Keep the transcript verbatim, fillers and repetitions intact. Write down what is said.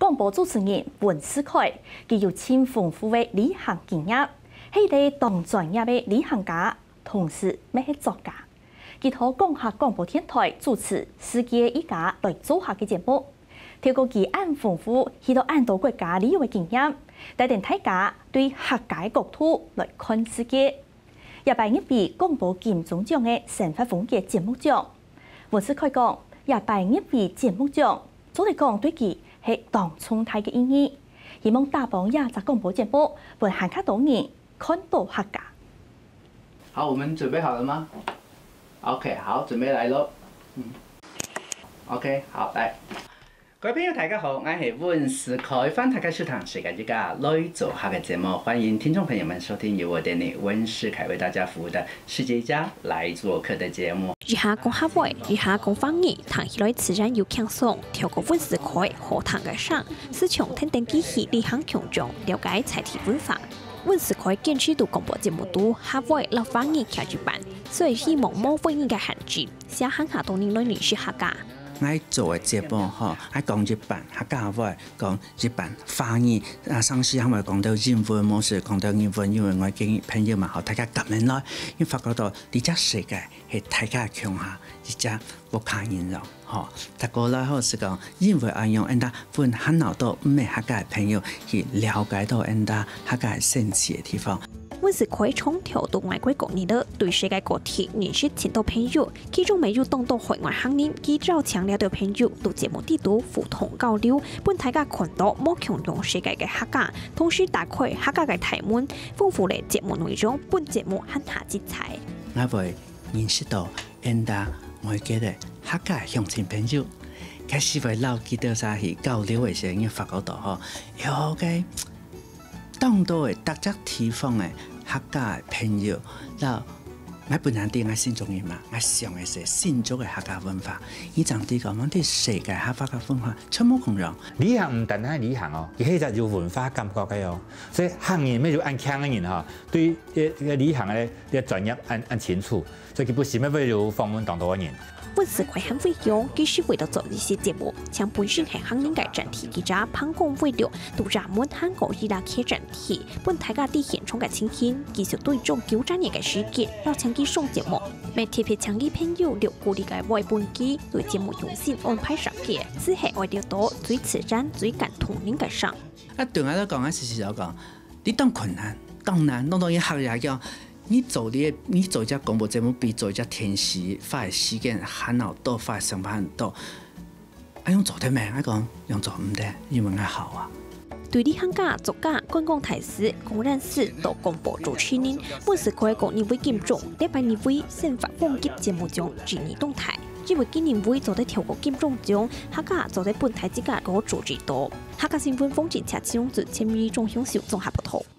广播主持人文思凯，佢有千丰富的旅行经验，係一個當專業的旅行家，同時咩係作家。佢喺講客廣播電台主持世界一家來做客嘅節目，透過佢按豐富許多按多國家旅遊嘅經驗，帶領大家對客家國土來看世界。也辦一筆廣播金鐘獎嘅生活風格節目獎。文思凱講，也辦一筆節目獎，做嚟講對佢係當重大嘅意義，希望打幫亞雜廣播節目，讓更加多人看到客家。 好，我們準備好了嗎 ？OK， 好，準備來咯。嗯。OK， 好，來。各位朋友，大家好，我係文思凱，歡迎大家收聽世界一家來做客嘅節目，歡迎聽眾朋友們收聽由我哋呢文思凱為大家服務的世界一家來做客的節目。 以下講客話，以下講方言，談起來自然又輕鬆，透過文思凱好談嘅上，市場天天機器離行強壯，了解在地文化。文思凱堅持到廣播節目都客話立方言劇住版，所以希望冇方言嘅限制，寫行下多年來認識客家。 我做嘅節目吼，我講日本客家話，講日本方言。啊，上次我咪講到英文，冇時講到英文，因為我見朋友嘛，和大家咁樣來，因為發覺到呢隻世界係大家強下，一隻不可言容，吼。大家來好是講，因為安用人家分很好多唔係客家嘅朋友去了解到人家客家神奇嘅地方。 文思凱從調到外國國內的對世界各地認識前度朋友，其中沒有當到海外行業，佢就強調到朋友到節目地度互通交流，本大家看到冇強調世界嘅客家，同時打開客家嘅大門，豐富嘅節目內容，本節目很下精彩。 我會認識到人家外國嘅客家鄉親朋友，開始會留記到晒去交流嘅時候，已發覺到嗬，有嘅。當到嘅特質地方嘅客家朋友，嗱，我本身啲我先中意嘛，我上嘅是先祖嘅客家文化，依陣啲講講啲世界客家文化全部共融。 旅行唔單單係旅行哦，佢係有文化感覺嘅哦，所以行人咩就按腔嘅人嚇，對誒旅行嘅嘅專業按按清楚，所以佢不時咩會有訪問當地嘅人。 文思凱很會用，繼續為了做呢些節目，將本身係行業嘅專題記者潘公為了獨佔滿韓國伊拉克專題，本大家啲現場嘅情形，繼續對種九十年嘅事件，邀請佢上節目，未特別請佢朋友了解嘅外本機，對節目用心安排設計，只係為了到最自然、最感同人嘅上。 啊，對我嚟講，我時時有講，你當困難、當難，當當然客人講。你做啲，你做隻廣播節目比做隻電視花嘅時間很好多，花嘅成本很多。我用做得咩？我講用做唔得，因為我好啊。 對旅行家、作家、觀光大使、工人士到廣播主持人，文思凱講年會金鐘，禮拜年會生活風格節目獎指年動態，因為今年會做得跳過金鐘獎，客家做得本台之間嗰個主持多，客家新聞風景車始終自千米中享受綜合不同。